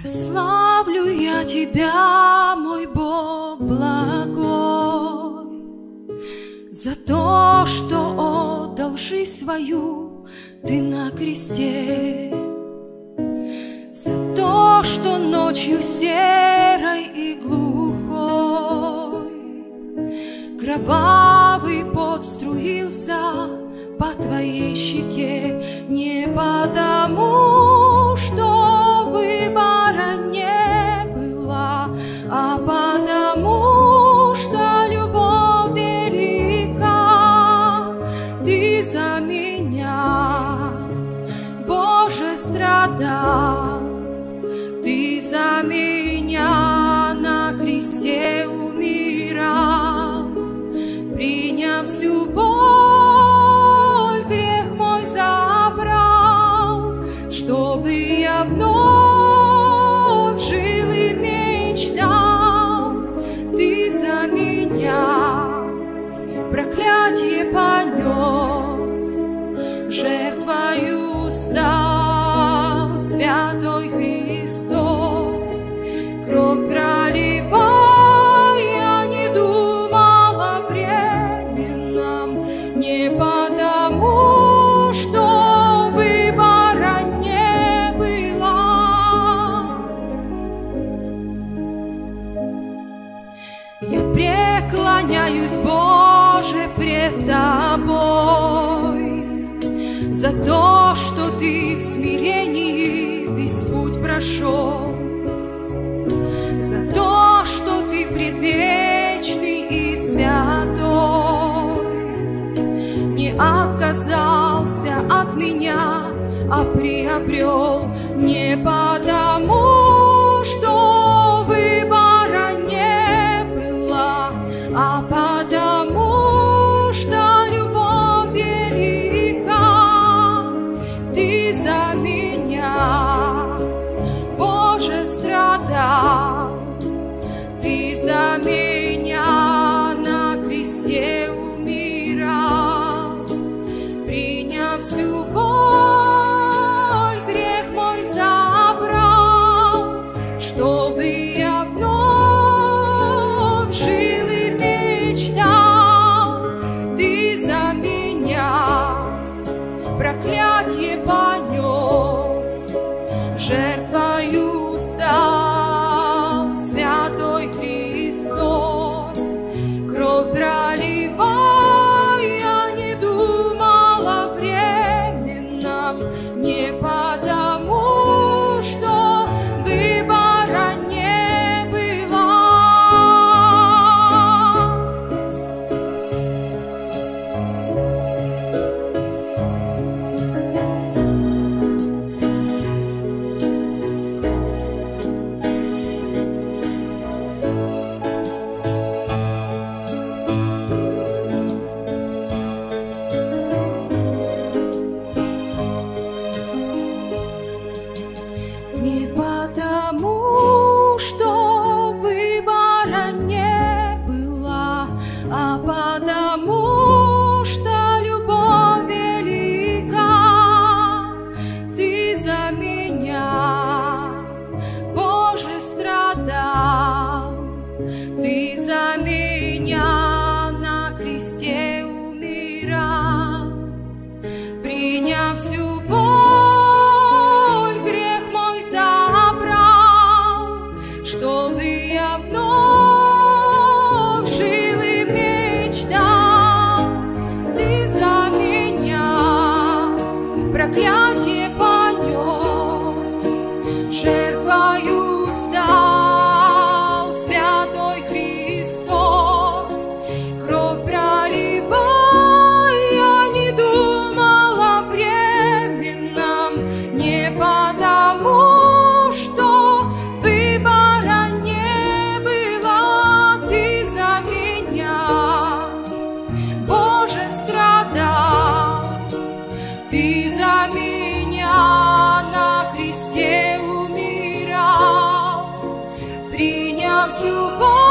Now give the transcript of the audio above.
Славлю я Тебя, мой Бог благой, за то, что отдал жизнь свою Ты на кресте, за то, что ночью серой и глухой кровавый пот струился по Твоей щеке, не потому, что выбора не было, а потому, что любовь велика. Ты за меня, Боже, страдал, Ты за меня на кресте умирал, приняв всю боль, грех мой забрал, чтобы я вновь жил и мечтал. Ты за меня проклятие понес, жертвою стал святой Христос, кровь проливая, не думал о временном, не потому, что выбора не было. Я преклоняюсь, Боже, пред Тобой за то, что Ты в смирении весь путь прошел, за то, что Ты предвечный и святой, не отказался от меня, а приобрел, не потому, что выбора не было, а потому, что любовь велика. Ты за меня, Боже, страдал, Ты за меня на кресте умирал, приняв всю боль, грех мой забрал, чтобы я вновь жил и мечтал. Ты за меня проклятие понес, жертвою стал святой Христос, кровь проливая, не думал о временном, не потому, что выбора не было. Не потому, что выбора не было, а потому, что любовь велика. Ты за меня, Боже, страдал, Ты за меня на кресте умирал, приняв всю боль, грех мой забрал, чтобы я вновь жил и мечтал. Ты за меня проклятие понес, жертвою стал святой Христос, кровь проливая, не думал о временном, не потому, что выбора не было. Ты за меня, Боже, страдал, Ты за меня на кресте умирал, приняв всю боль,